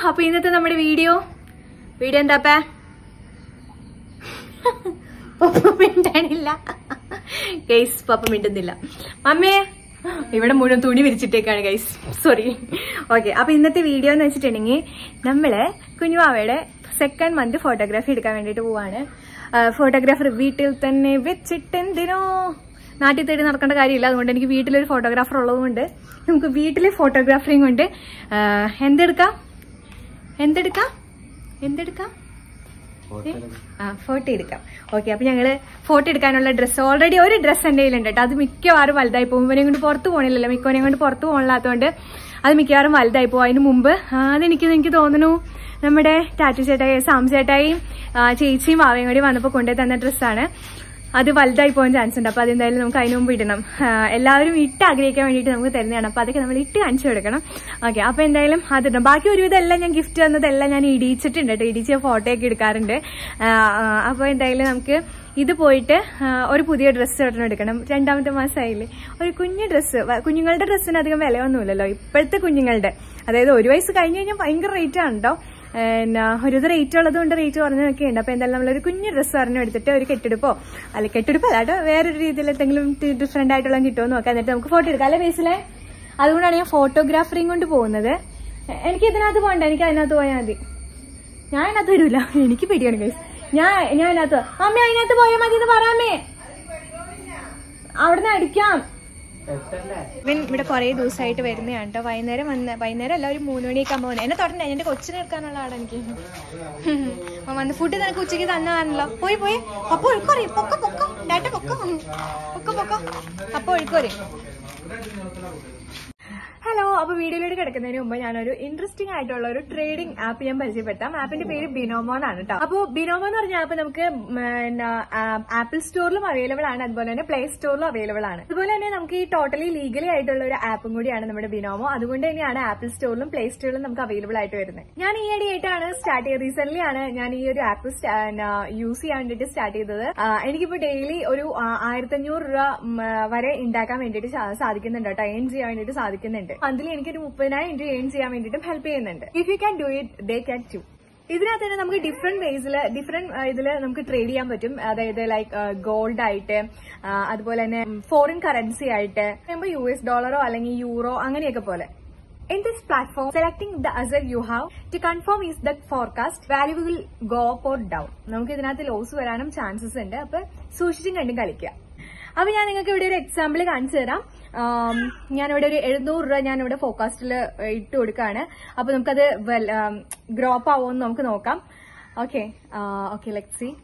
അപ്പൊ ഇന്നത്തെ നമ്മുടെ വീഡിയോ എന്താപ്പാ പപ്പ മിണ്ടാനില്ല ഗൈസ്, പപ്പ മിണ്ടുന്നില്ല. മമ്മേ ഇവിടെ മുഴുവൻ തുണി വിരിച്ചിട്ടേക്കാണ് ഗൈസ്, സോറി. ഓക്കെ, അപ്പൊ ഇന്നത്തെ വീഡിയോ എന്ന് വെച്ചിട്ടുണ്ടെങ്കിൽ നമ്മള് കുഞ്ഞുവാവയുടെ 2nd month ഫോട്ടോഗ്രാഫി എടുക്കാൻ വേണ്ടിട്ട് പോവാണ്. ഫോട്ടോഗ്രാഫർ വീട്ടിൽ തന്നെ വെച്ചിട്ടെന്തിനോ നാട്ടിൽ തേടി നടക്കേണ്ട കാര്യമില്ല. അതുകൊണ്ട് എനിക്ക് വീട്ടിലൊരു ഫോട്ടോഗ്രാഫർ ഉള്ളതുകൊണ്ട് നമുക്ക് വീട്ടിലെ ഫോട്ടോഗ്രാഫറിയും കൊണ്ട് എന്തെടുക്കാം ഫോട്ടോ എടുക്കാം. ഓക്കെ, അപ്പൊ ഞങ്ങള് ഫോട്ടോ എടുക്കാനുള്ള ഡ്രസ്സ് ഓൾറെഡി ഒരു ഡ്രസ്സ് എന്റെ കയ്യിലുണ്ട് കേട്ടോ. അത് മിക്കവാറും വലുതായി പോകും. ഇവനെ കൊണ്ട് പുറത്ത് പോകണില്ലല്ലോ, മിക്കവനെ കൊണ്ട് പുറത്ത് പോകണില്ലാത്തതുകൊണ്ട് അത് മിക്കവാറും വലുതായി പോകും. അതിന് മുമ്പ് എനിക്ക് തോന്നുന്നു നമ്മുടെ ടാറ്റു ചേട്ടായി, സാം ചേട്ടായും ചേച്ചിയും വാവയും കൂടി വന്നപ്പോൾ കൊണ്ടുപോയി തന്ന ഡ്രസ്സാണ്. അത് വലുതായി പോകാൻ ചാൻസ് ഉണ്ട്. അപ്പൊ അതെന്തായാലും നമുക്ക് അതിന് മുമ്പ് ഇടണം. എല്ലാവരും ഇട്ട് ആഗ്രഹിക്കാൻ വേണ്ടിയിട്ട് നമുക്ക് തരുന്നതാണ്. അപ്പൊ അതൊക്കെ നമ്മൾ ഇട്ട് കാണിച്ചു കൊടുക്കണം. ഓക്കെ, അപ്പൊ എന്തായാലും അതിടണം. ബാക്കി ഒരുവിധം എല്ലാം ഞാൻ ഗിഫ്റ്റ് തന്നതെല്ലാം ഞാൻ ഇടിയിച്ചിട്ടുണ്ട് കേട്ടോ. ഇടിച്ച് ഫോട്ടോയൊക്കെ എടുക്കാറുണ്ട്. അപ്പൊ എന്തായാലും നമുക്ക് ഇത് പോയിട്ട് ഒരു പുതിയ ഡ്രസ്സ് ഒരെണ്ണം എടുക്കണം. 2ാമത്തെ മാസമായില്ലേ, ഒരു കുഞ്ഞു ഡ്രസ്സ്. കുഞ്ഞുങ്ങളുടെ ഡ്രസ്സിന് അധികം വിലയൊന്നുമില്ലല്ലോ ഇപ്പോഴത്തെ കുഞ്ഞുങ്ങളുടെ. അതായത് 1 വയസ്സ് കഴിഞ്ഞ് കഴിഞ്ഞാൽ ഭയങ്കര റേറ്റ് ആണ് കേട്ടോ. ഒരു റേറ്റ് ഉള്ളതുകൊണ്ട് റേറ്റ് കുറഞ്ഞതൊക്കെ ഉണ്ട്. അപ്പൊ എന്തായാലും നമ്മളൊരു കുഞ്ഞു ഡ്രസ്സ് പറഞ്ഞ് എടുത്തിട്ട് ഒരു കെട്ടെടുപ്പോ അല്ലാട്ടോ വേറൊരു രീതിയിൽ എന്തെങ്കിലും ഡിഫറെന്റ് ആയിട്ടുള്ള കിട്ടുമോ നോക്കാം. എന്നിട്ട് നമുക്ക് ഫോട്ടോ എടുക്കാം അല്ലെ ബേസിലെ. അതുകൊണ്ടാണ് ഞാൻ ഫോട്ടോഗ്രാഫറിയും കൊണ്ട് പോകുന്നത്. എനിക്ക് ഇതിനകത്ത് പോകണ്ട, എനിക്ക് അതിനകത്ത് പോയാൽ മതി. ഞാൻ അതിനകത്ത് വരൂല, എനിക്ക് പേടിയാണ് ഗൈസ്. ഞാൻ അതിനകത്ത് അമ്മ അതിനകത്ത് പോയാൽ മതി എന്ന് പറയാമേ, അവിടുന്ന് അടിക്കാം. ഇവൻ ഇവിടെ കുറെ ദിവസമായിട്ട് വരുന്നതാണ് കേട്ടോ. വൈകുന്നേരം അല്ല, ഒരു 3 മണിയൊക്കെ ആകുമ്പോൾ വന്നു. എന്നെ തൊട്ടേ എന്റെ കൊച്ചിനെ എടുക്കാനുള്ള ആടെ എനിക്ക് വന്ന് ഫുഡ് നിനക്ക് ഉച്ചയ്ക്ക് തന്നതാണല്ലോ. പോയി അപ്പൊ ഒഴുക്കറിയും പൊക്ക ഡാറ്റ പൊക്ക അപ്പൊ ഒഴുക്കറിയും. ഹലോ, അപ്പൊ വീഡിയോയിലേക്ക് കിടക്കുന്നതിന് മുമ്പ് ഞാനൊരു ഇൻട്രസ്റ്റിംഗ് ആയിട്ടുള്ള ഒരു ട്രേഡിംഗ് ആപ്പ് ഞാൻ പരിചയപ്പെടുത്താം. ആപ്പിന്റെ പേര് ബിനോമോ എന്നാണ് കേട്ടോ. അപ്പൊ ബിനോമോ എന്ന് പറഞ്ഞ ആപ്പ് നമുക്ക് ആപ്പിൾ സ്റ്റോറിലും അവൈലബിൾ ആണ്, അതുപോലെ തന്നെ പ്ലേ സ്റ്റോറിലും അവൈലബിൾ ആണ്. അതുപോലെ തന്നെ നമുക്ക് ഈ ടോട്ടലി ലീഗലി ആയിട്ടുള്ള ഒരു ആപ്പും കൂടിയാണ് നമ്മുടെ ബിനോമോ. അതുകൊണ്ട് തന്നെയാണ് ആപ്പിൾ സ്റ്റോറിലും പ്ലേ സ്റ്റോറിലും നമുക്ക് അവൈലബിൾ ആയിട്ട് വരുന്നത്. ഞാൻ ഈയിടെയായിട്ടാണ് റീസെന്റ് ആണ് ഞാൻ ഈ ഒരു ആപ്പ് യൂസ് ചെയ്യാൻ വേണ്ടിട്ട് സ്റ്റാർട്ട് ചെയ്തത്. എനിക്കിപ്പോ ഡെയിലി ഒരു 1500 രൂപ വരെ ഉണ്ടാക്കാൻ വേണ്ടിട്ട് സാധിക്കുന്നുണ്ട് കേട്ടോ. ഏൺ ചെയ്യാൻ വേണ്ടിട്ട് സാധിക്കുന്നുണ്ട്. മന്ത്ലി എനിക്കൊരു 30,000 രൂപ ഏൺ ചെയ്യാൻ വേണ്ടിയിട്ടും ഹെൽപ്പ് ചെയ്യുന്നുണ്ട്. If you can do it, they can too. ഇതിനകത്ത് തന്നെ നമുക്ക് ഡിഫറെന്റ് ഇതിൽ നമുക്ക് ട്രേഡ് ചെയ്യാൻ പറ്റും. അതായത് ലൈക്ക് ഗോൾഡ് ആയിട്ട്, അതുപോലെ തന്നെ ഫോറിൻ കറൻസി ആയിട്ട്, $US അല്ലെങ്കിൽ യൂറോ അങ്ങനെയൊക്കെ പോലെ. In this platform, selecting the asset you have to confirm is the forecast value will go up or down. നമുക്ക് ഇതിനകത്ത് ലോസ് വരാനും ചാൻസസ് ഉണ്ട്. അപ്പൊ സൂക്ഷിച്ചും കണ്ടും കളിക്കുക. അപ്പൊ ഞാൻ നിങ്ങൾക്ക് ഇവിടെ ഒരു എക്സാമ്പിൾ കാണിച്ചു തരാം. ഞാനിവിടെ ഒരു 700 രൂപ ഞാനിവിടെ ഫോർകാസ്റ്റിൽ ഇട്ട് കൊടുക്കുകയാണ്. അപ്പൊ നമുക്കത് ഗ്രോപ്പ് ആവുമെന്ന് നമുക്ക് നോക്കാം. Okay, let's see.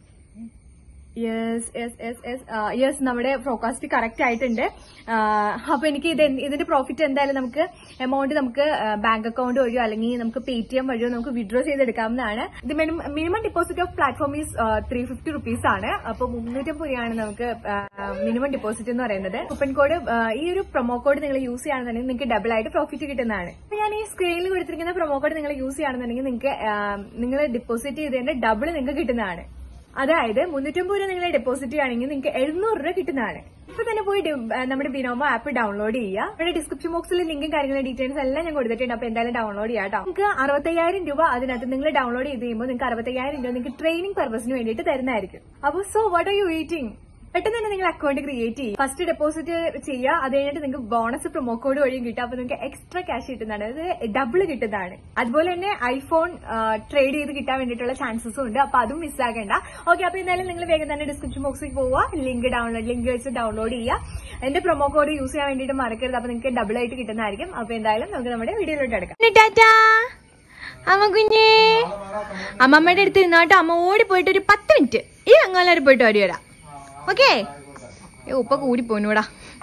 യെസ് നമ്മുടെ ഫോർകാസ്റ്റ് കറക്റ്റ് ആയിട്ടുണ്ട്. അപ്പൊ എനിക്ക് ഇതിന്റെ പ്രോഫിറ്റ് എന്തായാലും നമുക്ക് എമൗണ്ട് നമുക്ക് ബാങ്ക് അക്കൗണ്ട് വഴിയോ അല്ലെങ്കിൽ നമുക്ക് Paytm വഴിയോ നമുക്ക് വിഡ്രോ ചെയ്തെടുക്കാവുന്നതാണ്. ഇത് minimum deposit of platform is 350 rupees ആണ്. അപ്പൊ 350 രൂപയാണ് നമുക്ക് മിനിമം ഡിപ്പോസിറ്റ് എന്ന് പറയുന്നത്. കൂപ്പൺ കോഡ്, ഈ ഒരു പ്രൊമോ കോഡ് നിങ്ങൾ യൂസ് ചെയ്യുകയാണെന്നുണ്ടെങ്കിൽ നിങ്ങൾക്ക് ഡബിൾ ആയിട്ട് പ്രോഫിറ്റ് കിട്ടുന്നതാണ്. അപ്പൊ ഞാൻ ഈ സ്ക്രീനിൽ കൊടുത്തിരിക്കുന്ന പ്രൊമോ കോഡ് നിങ്ങൾ യൂസ് ചെയ്യുകയാണെന്നുണ്ടെങ്കിൽ നിങ്ങൾക്ക് നിങ്ങൾ ഡെപ്പോസിറ്റ് ചെയ്തതിന്റെ ഡബിൾ നിങ്ങൾക്ക് കിട്ടുന്നതാണ്. അതായത് 350 രൂപ നിങ്ങൾ ഡെപ്പോസിറ്റ് ചെയ്യുകയാണെങ്കിൽ നിങ്ങൾക്ക് 700 രൂപ കിട്ടുന്നതാണ്. ഇപ്പൊ തന്നെ പോയി നമ്മുടെ ബിനോമോ ആപ്പ് ഡൗൺലോഡ് ചെയ്യുക. ഇവിടെ ഡിസ്ക്രിപ്ഷൻ ബോക്സിൽ ലിങ്കും കാര്യങ്ങളും ഡീറ്റെയിൽസ് എല്ലാം ഞാൻ കൊടുത്തിട്ടുണ്ട്. അപ്പൊ എന്തായാലും ഡൗൺലോഡ് ചെയ്യാം കേട്ടോ. നിങ്ങൾക്ക് 65,000 രൂപ അതിനകത്ത് നിങ്ങൾ ഡൗൺലോഡ് ചെയ്ത് കഴിയുമ്പോൾ നിങ്ങൾക്ക് 65,000 രൂപ നിങ്ങൾക്ക് ട്രെയിനിങ് പർപ്പസിന് വേണ്ടിയിട്ട് തരുന്നതായിരിക്കും. അപ്പൊ വാട്ട് ആർ യു വെയിറ്റിംഗ്? പെട്ടെന്ന് തന്നെ നിങ്ങൾ അക്കൗണ്ട് ക്രിയേറ്റ് ചെയ്യും. ഫസ്റ്റ് ഡെപ്പോസിറ്റ് ചെയ്യുക. അത് കഴിഞ്ഞിട്ട് നിങ്ങൾക്ക് ബോണസ് പ്രൊമോ കോഡ് വഴിയും കിട്ടും. അപ്പൊ നിങ്ങൾക്ക് എക്സ്ട്രാ ക്യാഷ് കിട്ടുന്നതാണ്, അത് ഡബിൾ കിട്ടുന്നതാണ്. അതുപോലെ തന്നെ ഐഫോൺ ട്രേഡ് ചെയ്ത് കിട്ടാൻ വേണ്ടിയിട്ടുള്ള ചാൻസസും ഉണ്ട്. അപ്പൊ അതും മിസ്സാകേണ്ട. ഓക്കെ, അപ്പൊ എന്തായാലും നിങ്ങൾ വേഗം തന്നെ ഡിസ്ക്രിപ്ഷൻ ബോക്സിൽ പോവുക, ലിങ്ക് വെച്ച് ഡൗൺലോഡ് ചെയ്യുക. എന്റെ പ്രൊമോ കോഡ് യൂസ് ചെയ്യാൻ വേണ്ടിയിട്ട് മറക്കരുത്. അപ്പൊ നിങ്ങൾക്ക് ഡബിൾ ആയിട്ട് കിട്ടുന്നതായിരിക്കും. അപ്പൊ എന്തായാലും നമുക്ക് നമ്മുടെ വീഡിയോയിലോട്ട് എടുക്കാം. അമ്മ കുഞ്ഞേ, അമ്മമ്മയുടെ അടുത്ത് ഇരുന്നോട്ടോ. അമ്മ ഓടി പോയിട്ട് ഒരു 10 മിനിറ്റ് ഈ അങ്ങാലും പോയിട്ട് ഓടി വരാം. ഓക്കെ, ഉപ്പ കൂടി പോന്നൂടാ.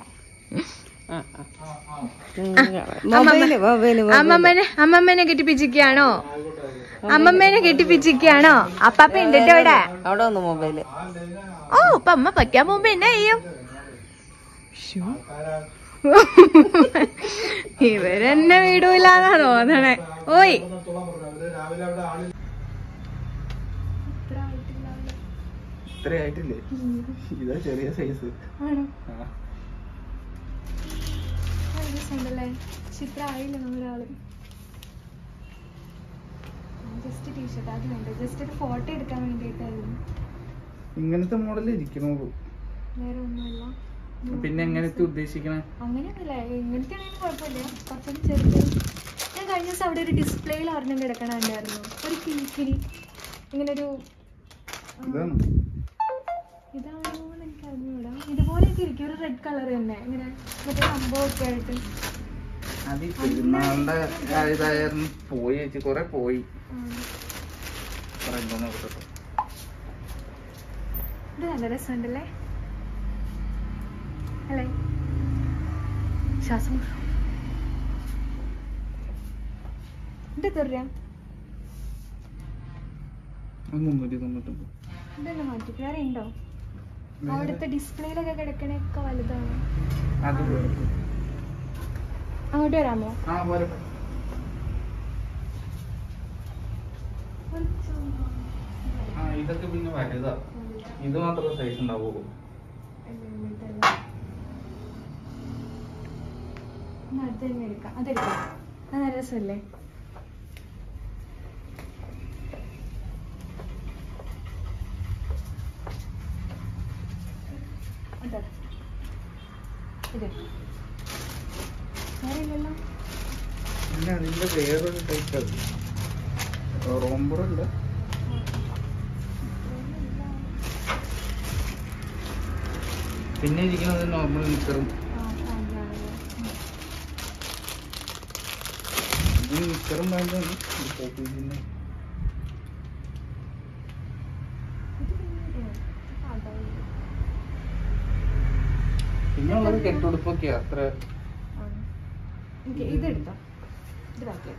അമ്മമ്മേനെ കെട്ടിപ്പിച്ചിരിക്കുകയാണോ? അപ്പാപ്പ ഉണ്ട് ഇവിടെ. അവിടെ വന്നു മൊബൈല്. ഓ, അപ്പൊ അമ്മ പയ്ക്കാൻ പോകുമ്പോ എന്നാ ചെയ്യും? ഇവരെന്നെ വീടൂലെന്നാ തോന്നണേ. ഓയ്, ഇത്രയായിട്ടില്ലേ? ഇതാ ചെറിയ സൈസ്. ചിത്ര ആയില്ല നമ്മളാള്. ജസ്റ്റ് ടീഷർട്ട് അത് വേണ്ട, ജസ്റ്റ് ഒരു ഫോട്ടോ എടുക്കാൻ വേണ്ടിയിട്ടായിരുന്നു. ഇങ്ങനത്തെ മോഡൽ ഇരിക്കണോളൂ, വേറെ ഒന്നുമല്ല. പിന്നെ എങ്ങനത്തെ ഉദ്ദേശിക്കണേ? അങ്ങനെയൊന്നുമില്ല, ഇങ്ങനത്തെ ആണെങ്കിലും കുഴപ്പമില്ല, കുറച്ചുകൂടി ചെറുത്. ഞാൻ കഴിഞ്ഞ ദിവസം അവിടെ ഒരു ഡിസ്പ്ലേയിൽ ഒരെണ്ണം കിടക്കണുണ്ടായിരുന്നു, ഒരു കിളിക്കിളി, ഇങ്ങനെ ഒരു ഇതാണോ എന്ന് എനിക്ക് അറിഞ്ഞൂടാ. ഇതുപോലെയൊക്കെ ഇരിക്കും, ഒരു റെഡ് കളർ തന്നെ, ഇങ്ങനെ മറ്റേ സംഭവമൊക്കെ ആയിട്ട്. അത് പെരുന്നാളിന്റെ ഇതായിരുന്നു, പോയി ചേച്ചി, കൊറേ പോയി. ഇത് നല്ല രസമുണ്ടല്ലേ അല്ലേ? ശ്വാസം ഇത് തുറയാ 399. ഇതെല്ലാം മാറ്റി. വേറെ ഉണ്ടോ? അവിടുത്തെ ഡിസ്പ്ലേയിലൊക്കെ കിടക്കണൊക്കെ വലുതാണ്. അങ്ങോട്ട് വരാമോ? ഇതൊക്കെ പിന്നെ വലുതാ, ഇത് മാത്രമേ സൈസ് ഉണ്ടാവുള്ളൂ. അത് തന്നെ എടുക്കാം, അതെടുക്കാം. അത് നല്ല രസമല്ലേ? ഇത് വേറെ ഇല്ലല്ലോ. പിന്നെ അതിന്റെ വേറൊരു ടൈപ്പ് റോംബറല്ല, പിന്നെ ഇരിക്കുന്നത് നോർമൽ നിക്കറും. നിക്കറും പാൻറ്റാണ്. പിന്നെ ഉള്ളത് കെട്ടുടുപ്പൊക്കെയാ. അത്ര ഇതെടുത്തോ, ഇത് ബാക്കി.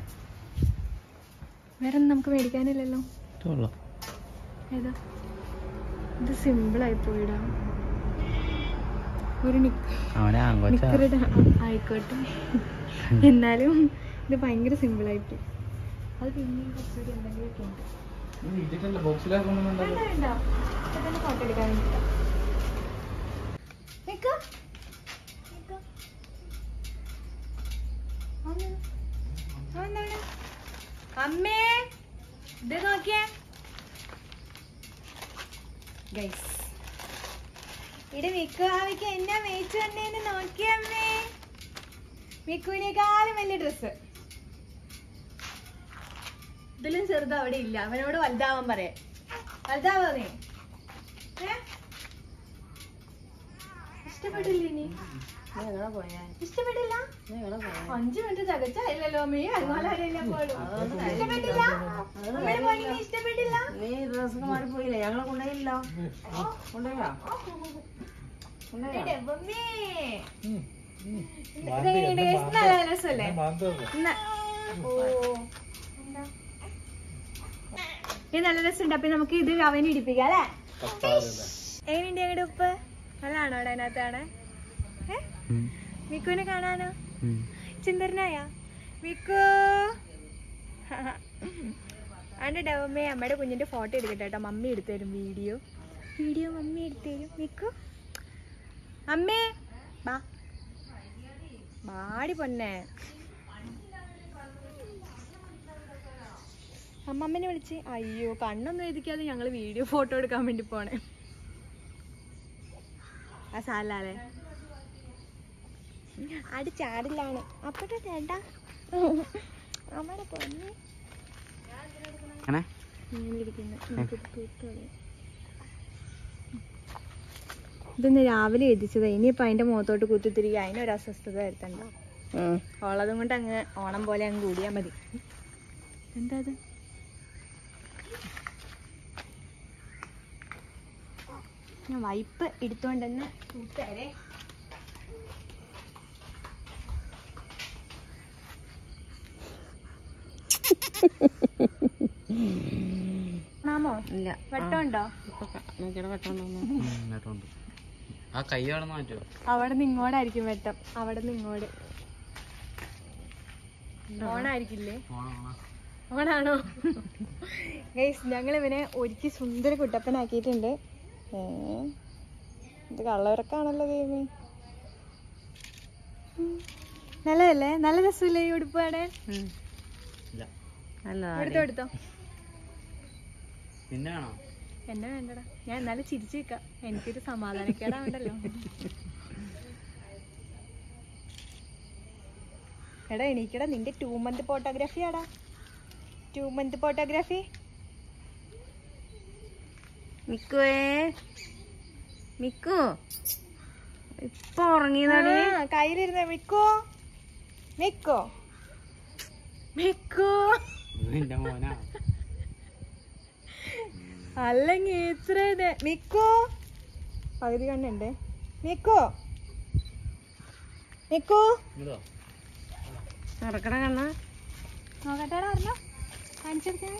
വേറെ ഒന്നും നമുക്ക് മേടിക്കാനില്ലല്ലോ. ഏതാ? ഇത് സിമ്പിളായി പോയിടാ, ഒരു നിക്കറിട ആയിക്കോട്ടെ. എന്നാലും ഇത് ഭയങ്കര സിമ്പിളായിട്ട്. അത് പിന്നെ കുറച്ചുകൂടി എന്തെങ്കിലുമൊക്കെ ഉണ്ട്. വേണ്ട, ഫോട്ടോ എടുക്കാൻ വേണ്ടിട്ടാ. അമ്മേ ഇത് നോക്കിയേ ഗൈസ്, ഇവിടെ മിക്കു ആവിക്ക് എന്നാ മേച്ചു വന്നേന്ന് നോക്കിയേ അമ്മേ. മിക്കുവിനേക്കാളും വലിയ ഡ്രസ്സ്. ഇതിലും ചെറുത് അവിടെ ഇല്ല, അവനോട് വലുതാവാൻ പറയാ. വലുതാവോ നീ? ഇഷ്ടപ്പെട്ടില്ല? ഇനി ഇഷ്ടപ്പെട്ടില്ല? 5 മിനിറ്റ് തികച്ചില്ലല്ലോ അമ്മേ. അതുപോലെ ഇഷ്ടപ്പെട്ടില്ല? ഇഷ്ടപ്പെട്ടില്ല? നീ ഡ്രസ്സൊക്കെ മാറിപ്പോയില്ലേ? ഞങ്ങളെ കൊണ്ടുപോയില്ലോ. കൊണ്ടുപോയാ നല്ല രസമല്ലേ? ഇത് നല്ല രസമുണ്ട്. അപ്പൊ നമുക്ക് ഇത് അവന് ഇടിപ്പിക്കാം അല്ലേ? എങ്ങനെയുണ്ട് ഞങ്ങളുടെ ഉപ്പ്? നല്ലതാണോ അവിടെ അതിനകത്താണ്? മിക്കുവിനെ കാണാനോ? ചിന്തരനായ മിക്കു അതിന്റെ ഡവമ്മേ അമ്മയുടെ കുഞ്ഞിന്റെ ഫോട്ടോ എടുക്കട്ടെ കേട്ടോ. മമ്മി എടുത്തുതരും വീഡിയോ മമ്മി എടുത്തുതരും. മിക്കു അമ്മേ ബാ ബാടി പൊന്നെ. അമ്മമ്മനെ വിളിച്ച്. അയ്യോ കണ്ണൊന്നും എഴുതിക്കാതെ ഞങ്ങള് വീഡിയോ ഫോട്ടോ എടുക്കാൻ വേണ്ടി പോണേ. ആ സാലേ അടി ചാടില്ലാണ് അപ്പട്ടോ ചേട്ടാ അമ്മയുടെ പൊന്നെ. ഇതൊന്ന് രാവിലെ എഴുതിച്ചതാ. ഇനിയിപ്പോ അതിന്റെ മുഖത്തോട്ട് കുത്തിത്തിരികെ അതിനൊരു അസ്വസ്ഥത വരുത്തണ്ട. ഉള്ളതും കൊണ്ട് അങ്ങ് ഓണം പോലെ അങ്ങ് കൂടിയാ മതി. എന്താ അത്? ഞാൻ വൈപ്പ് എടുത്തോണ്ടെന്ന് കൂട്ടുകാരെ. മാമോ ഇല്ല വെട്ടമുണ്ടോ? അവിടെ നിന്ന് ഇങ്ങോട്ടായിരിക്കും വെട്ടം. അവിടെ നിന്ന് ഇങ്ങോട്ട് ഓണായിരിക്കില്ലേ? ഓണാണോ? ഗൈസ് ഞങ്ങൾ ഇവനെ ഒരുക്കി സുന്ദര കുട്ടപ്പനാക്കിയിട്ടുണ്ട്. ഇത് കള്ളവരക്കാണല്ലോ ദൈവമേ. നല്ലതല്ലേ? നല്ല രസമില്ലേ ഈ ഉടുപ്പ് കാണാൻ? എടുത്തോ എടുത്തോ. പിന്നെ ആണോ എന്നെ വേണ്ടടാ, ഞാൻ എന്നാലും ചിരിച്ചു നിൽക്കാം, എനിക്കൊരു സമാധാനക്കേടാവണ്ടല്ലോ. എടാ എണീക്കടാ, നിന്റെ 2 month ഫോട്ടോഗ്രാഫി ആടാ, 2 month ഫോട്ടോഗ്രാഫി. മിക്കുവേ, മിക്കു ഇപ്പൊ ഉറങ്ങിയതാണ്. കയ്യിലിരുന്ന മിക്കോ, മിക്കോ, മിക്കോ. എന്റെ മോനാ. അല്ലെങ്കിൽ ഇത്ര മിക്കോ, പകുതി കണ്ണുണ്ട്. മിക്കോ, മിക്കോ തുറക്കണ കണ്ണ നോക്കട്ടെടാ, അറിഞ്ഞോ കാണിച്ചെടുത്തേ.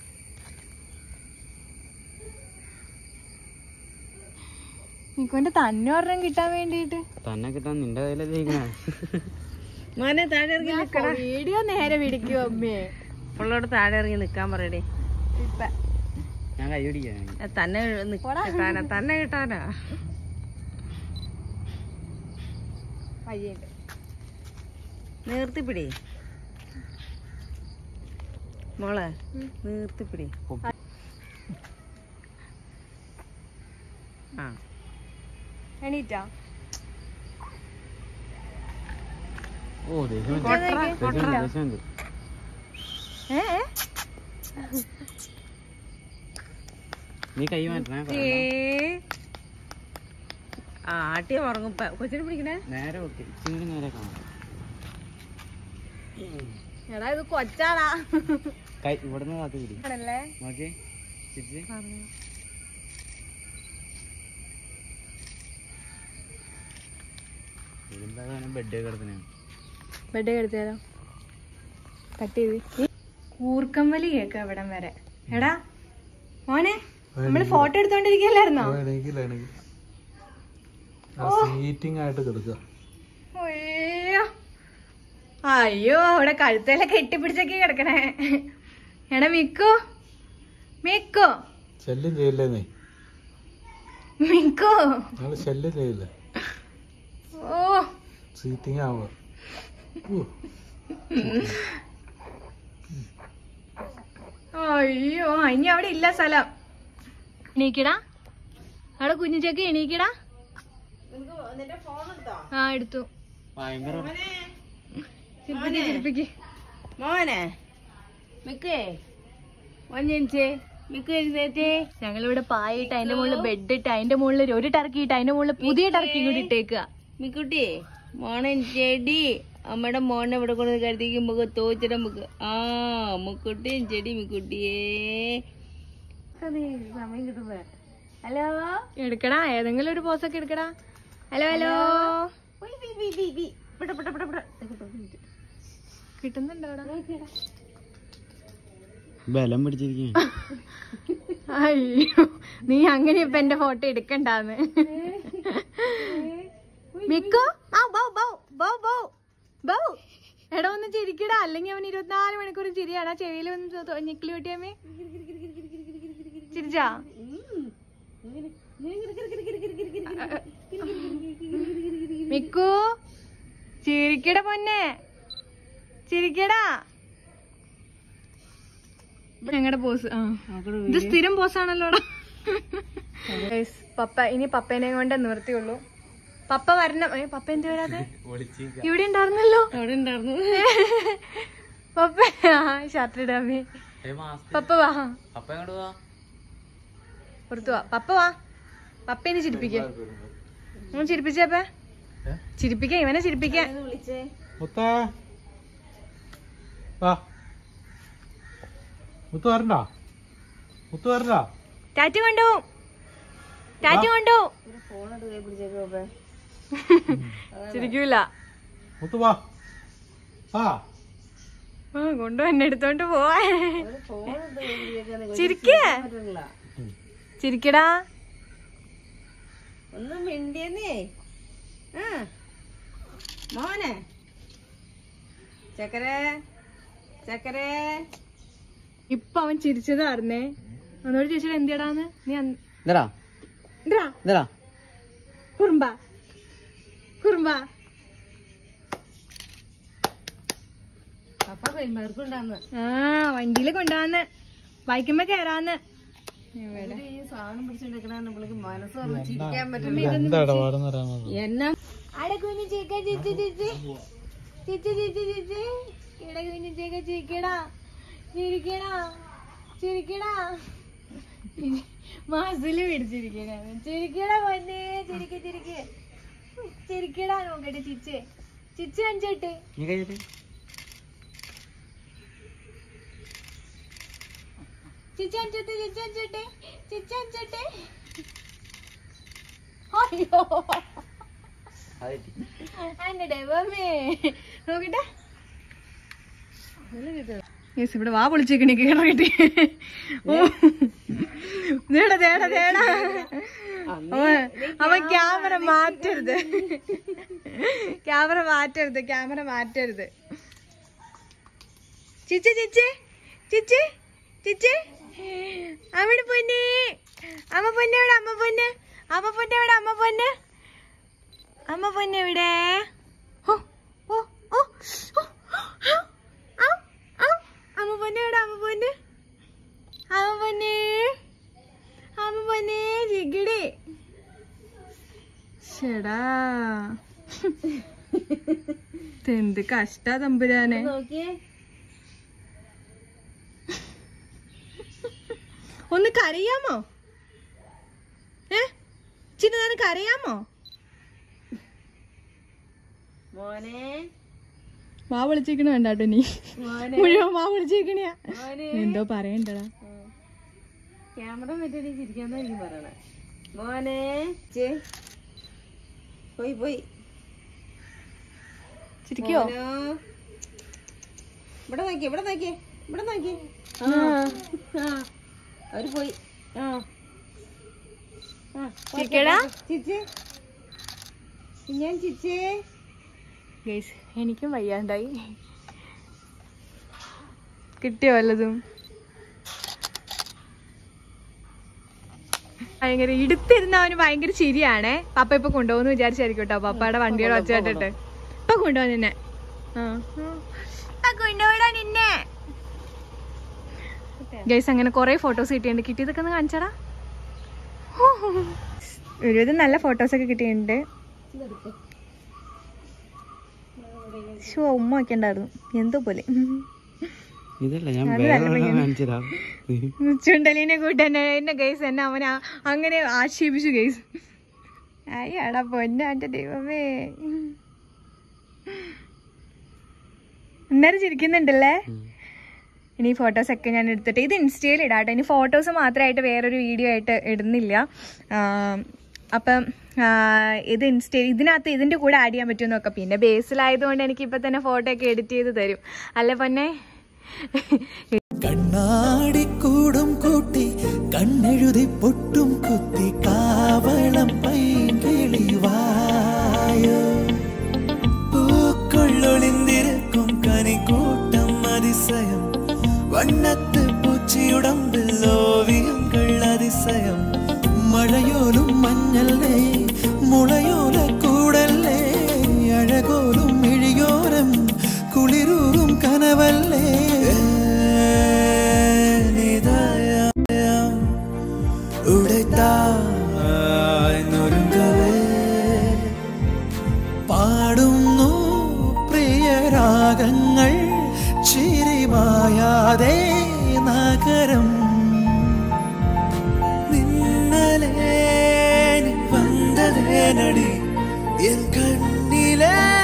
മിക്കുവിന്റെ തന്നെ ഒരെണ്ണം കിട്ടാൻ വേണ്ടിട്ട്. തന്നെ കിട്ടാൻ നിന്റെ കയ്യിലെ മോനെ താഴെ ഇറങ്ങി നിക്കണ. വീഡിയോ നേരെ പിടിക്കും അമ്മേ. പിള്ളോട് താഴെ ഇറങ്ങി നിക്കാൻ പറയടേ. ഇപ്പൊ ഞാൻ കൈ പിടിക്കാൻ തന്നെ കിട്ടാനാ, തന്നെ കിട്ടാനാ. വയ്യുണ്ട്, നീർത്തിപ്പിടി മോളെ, നീർത്തിപ്പിടി. ആ എണീറ്റാ. ഓ ദേഷ്യം നീ കൈ മാറ്റണേ. ആട്ടിയ ഉറങ്ങും. കൊച്ചിനെ പിടിക്കണേ നേരെ ഓക്കെ, ഇച്ചിരി നേരെ കാണാം. എടാ ഇത് കൊച്ചാടാ. കൈ ഇവിടുന്ന് കാത്തു പിടി ആണല്ലേ. നോക്കി ചിരിച്ച്. ബെഡ് കിടത്തിനാ, ബെഡ് കെടുത്തിയാലോ, കട്ട് ചെയ്ത്. കൂർക്കമ്പലി കേക്ക ഇവിടം വരെ. എടാ മോനെ, നമ്മള് ഫോട്ടോ എടുത്തോണ്ടിരിക്കല്ലായിരുന്നോ? അയ്യോ അയ്യോ, അവിടെ കഴുത്തേലെ കെട്ടിപ്പിടിച്ചൊക്കെ കിടക്കണേ. എടാ മിക്കു, മിക്കു, ശല്യം ചെയ്യില്ലേ നീ? മിക്കു ശല്യം ചെയ്യില്ലേ? ഓ സീറ്റിംഗ് ആവുക. അയ്യോ, ഇനി അവിടെ ഇല്ല സ്ഥലം. എണീക്കടാ, അവിടെ കുഞ്ഞിച്ചക്ക് എണീക്കടാ. ആ എടുത്തു. ഭയങ്കര ചിരിപ്പിക്ക്. മോനെ മിക്കേ, ഒന്നിഞ്ചേ മിക്കു എഴുന്നേറ്റേ. ഞങ്ങളിവിടെ പായിട്ട് അതിന്റെ മുകളിൽ ബെഡ് ഇട്ട് അതിന്റെ മുകളിൽ ഒരു ടർക്കി ഇട്ട് അതിന്റെ മുകളിൽ പുതിയ ടർക്കി കൂടി ഇട്ടേക്കുക. മിക്കുട്ടി മോനെ ചെടി, അമ്മയുടെ മോനെ ഇവിടെ കൊണ്ട് കരുതിക്ക് നമുക്ക് തോച്ചിട നമുക്ക്. ആ മുക്കുട്ടിയും ചെടി മിക്കുട്ടിയേ. സമയം കിട്ടുമ്പോ ഹലോ എടുക്കടാ, ഏതെങ്കിലും ഒരു പോസൊക്കെ എടുക്കടാ. ഹലോ ഹലോ, കിട്ടുന്നുണ്ടോ അവിടെ? ബലം പിടിച്ചിരിക്കും. അയ്യോ, നീ അങ്ങനെ ഇപ്പൊ എന്റെ ഫോട്ടോ എടുക്കണ്ടാന്ന്. മിക്കോ, എടാ ഒന്ന് ചിരിക്കടാ, അല്ലെങ്കിൽ അവൻ 24 മണിക്കൂർ ചിരിയാടാ. ചെവിയിൽ ഒന്ന് ഞെക്കിളി വെട്ടിയമ്മേ. ചിരിച്ചാ? മിക്കു ചിരിക്കടാ പൊന്നെ, ചിരിക്കടാ. ഞങ്ങളുടെ പോസ്. ഇത് സ്ഥിരം പോസാണല്ലോടാ. പപ്പ, ഇനി പപ്പേനെ കൊണ്ട് നിവർത്തിയുള്ളൂ. പപ്പ വരണം. പപ്പ എന്ത് വരാതെ? ഇവിടെ ഉണ്ടായിരുന്നല്ലോ. അവിടെ ഉണ്ടായിരുന്നു പപ്പ. ഷർട്ട് ഇടാമേ. പപ്പ വാ, പുറത്തു വാ. പപ്പ വാ, പപ്പേനെ ചിരിപ്പിക്ക. ചിരിപ്പിച്ചപ്പ ചിരിപ്പിക്ക, ഇവനെ ചിരിപ്പിക്ക. ടാറ്റ കൊണ്ടു, ടാറ്റ കൊണ്ടു. ചിരിക്കൂല. കൊണ്ടു എന്നെ എടുത്തോണ്ട് പോവാ. ചിരിക്കേ, ചിരിക്കടാ. ഒന്നും മിണ്ടിയെന്നേ. മോനെ ചക്കരേ, ചക്കരേ. ഇപ്പൊ അവൻ ചിരിച്ചതായിരുന്നേ. എന്നോട് ചോദിച്ചാൽ എന്തിയടാന്ന്. നീ കുറുമ്പ, കുറുമ്പ. ആ വണ്ടിയില് കൊണ്ടുവന്ന് ബൈക്കുമ്പോ കേറാന്ന് എന്നാ അടെ കുഞ്ഞു ചേക്ക ചിച്ചി ചിച്ചി ചിച്ചി ചിച്ചി ചിച്ചി ഇവിടെ കുഞ്ഞു ചേക്ക ചിരിക്കടാ ചിരിക്കടാ ചിരിക്കടാ മാസില് പിടിച്ചിരിക്കണ ചിരിക്കടാ പൊന്നെ ചിരിക്ക് ചിരിക്ക് ചിരിക്കടാ നോക്കട്ടെ ചിച്ചേ ചിച്ചി അഞ്ചോട്ടെ ചിച്ചി അഞ്ചോട്ടെ ചിച്ചി അഞ്ചോട്ടെ ചിച്ചി അഞ്ചോട്ടെ അയ്യോ എന്റെ ദൈവമേ നോക്കട്ടെ ഇവിടെ വാ പൊളിച്ചേക്കണേ കേറിട്ട് തേടാ തേടാ തേടാ അവൻ ക്യാമറ മാറ്റരുത് ക്യാമറ മാറ്റരുത് ക്യാമറ മാറ്റരുത് ചിച്ചി ചിച്ചി ചിച്ചി ചിച്ചി അവിടെ പൊന്നെ അമ്മ പൊന്നെ എവിടെ അമ്മ പൊന്നെ അമ്മ പൊന്നെ എവിടെ അമ്മ പൊന്നെ അമ്മ പൊന്നെ എവിടെ അമ്മ പൊന്നെ എവിടെ അമ്മ പൊന്നെ അമ്മ പൊന്നെ അമ്മ പൊന്നെ ജിഗിടി ഷെടാ എന്ത് കഷ്ടാ തമ്പുരാനെ ഒന്ന് കരയാമോ ചിന്ന നിനക്ക് അറിയാമോ മോനെ മാ വിളിച്ചേക്കണ വേണ്ടാട്ടോ നീ മുഴുവൻ മാ വിളിച്ചേക്കണയാ എന്തോ പറയണ്ടടാ ക്യാമറ മറ്റേ ചിരിക്കാന്നാ എനിക്ക് പറയണേ മോനെ പോയി പോയി ചിരിക്കോ ഇവിടെ നോക്കി ഇവിടെ നോക്കി ഇവിടെ നോക്കി അവര് പോയി ചിരിക്കടാ ചിച്ചേ ഞാൻ ചിച്ചേ ഗൈസ് എനിക്കും വയ്യാണ്ടായി കിട്ടിയോ വല്ലതും ഭയങ്കര ഇടുത്തിരുന്ന അവന് ഭയങ്കര ചിരിയാണേ പപ്പ ഇപ്പൊ കൊണ്ടുപോകുന്നു വിചാരിച്ചായിരിക്കും കേട്ടോ പപ്പയുടെ വണ്ടിയുടെ ഒച്ച കേട്ടിട്ട് ഇപ്പൊ കൊണ്ടുപോകാൻ നിന്നെ കൊണ്ടുപോടാ നിന്നെ ഗൈസ് അങ്ങനെ കൊറേ ഫോട്ടോസ് കിട്ടിയിട്ടുണ്ട് കിട്ടിയതൊക്കെ ഒന്ന് കാണിച്ചടാ ഒരുവിധം നല്ല ഫോട്ടോസൊക്കെ കിട്ടിയിട്ടുണ്ട് ഉമ്മ ഒക്കെ ഉണ്ടായിരുന്നു എന്തോ പോലെ ചുണ്ടലിനെ കൂട്ടെന്നെ എന്നെ ഗൈസ് എന്നെ അവൻ അങ്ങനെ ആക്ഷേപിച്ചു ഗൈസ് അയ്യാടാ പൊന്നെ എന്റെ ദൈവമേ എന്നാലും ചിരിക്കുന്നുണ്ടല്ലേ ഇനി ഫോട്ടോസ് ഒക്കെ ഞാൻ എടുത്തിട്ട് ഇത് ഇൻസ്റ്റയിൽ ഇടാട്ടെ ഇനി ഫോട്ടോസ് മാത്രമായിട്ട് വേറൊരു വീഡിയോ ആയിട്ട് ഇടുന്നില്ല അപ്പം ഇത് ഇതിനകത്ത് ഇതിന്റെ കൂടെ ആഡ് ചെയ്യാൻ പറ്റുമെന്ന് നോക്കാം പിന്നെ ബേസിലായതുകൊണ്ട് എനിക്ക് ഇപ്പൊ തന്നെ ഫോട്ടോ ഒക്കെ എഡിറ്റ് ചെയ്ത് തരും അല്ലെ പൊന്നെ കണ്ണാടിക്കൂടും കൂട്ടി കണ്ണെഴുതി പൊട്ടും കുത്തി കാവളം പൈകിളിവായോ പൂക്കൊള്ളൊളിന്തിരക്കും കനിക്കൂട്ടം അതിശയം വണ്ണത്ത് പൂച്ചിയുടമ്പിൽ ഓവിയങ്ങൾ അതിശയം മഴയോലും മഞ്ഞല്ലേ മുളയോല കൂടല്ലേ അഴകോലും മിഴിയോരം കുളിരൂറും കനവല്ലേ ഉടത്തായൊരുങ്ങവേ പാടുന്നു പ്രിയരാഗങ്ങൾ ചിരിമായാതെ നഗരം നിന്നലേ വന്നതേനടി എൻ കണ്ണിലേ